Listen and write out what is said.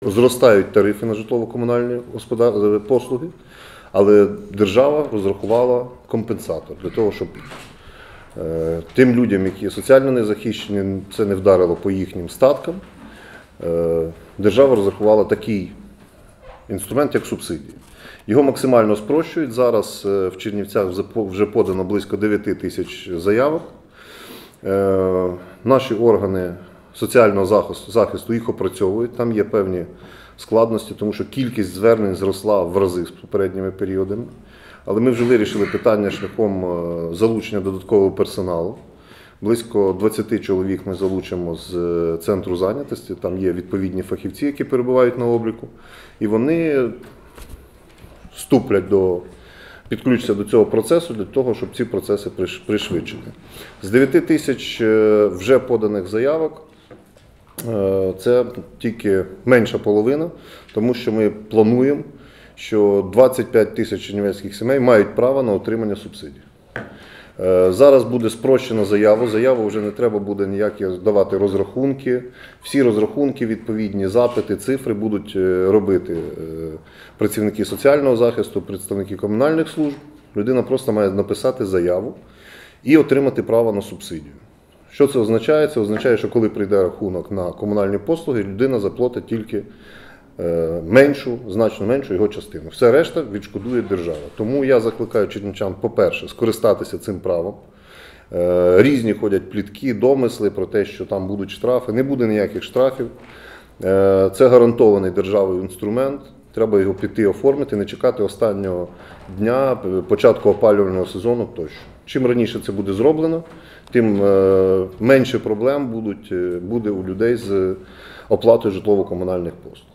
зростають тарифи на житлово-комунальні послуги, але держава розрахувала компенсатор для того, щоб тим людям, які соціально незахищені, це не вдарило по їхнім статкам. Держава розрахувала такий інструмент, як субсидії. Його максимально спрощують. Зараз в Чернівцях вже подано близько 9 тисяч заявок. Наші органи соціального захисту їх опрацьовують. Там є певні складності, тому що кількість звернень зросла в рази з попередніми періодами. Але ми вже вирішили питання шляхом залучення додаткового персоналу. Близько 20 чоловік ми залучимо з центру зайнятості, там є відповідні фахівці, які перебувають на обліку, і вони підключаться до цього процесу для того, щоб ці процеси пришвидшити. З 9 тисяч вже поданих заявок це тільки менша половина, тому що ми плануємо, що 25 тисяч чернівецьких сімей мають право на отримання субсидій. Зараз буде спрощена заяву вже не треба буде ніякі давати розрахунки. Всі розрахунки, відповідні запити, цифри будуть робити працівники соціального захисту, представники комунальних служб. Людина просто має написати заяву і отримати право на субсидію. Що це означає? Це означає, що коли прийде рахунок на комунальні послуги, людина заплатить тільки значно меншу його частину. Все решта відшкодує держава. Тому я закликаю чернівчан, по-перше, скористатися цим правом. Різні ходять плітки, домисли про те, що там будуть штрафи. Не буде ніяких штрафів. Це гарантований державою інструмент. Треба його піти оформити, не чекати останнього дня, початку опалювального сезону тощо. Чим раніше це буде зроблено, тим менше проблем буде у людей з оплатою житлово-комунальних послуг.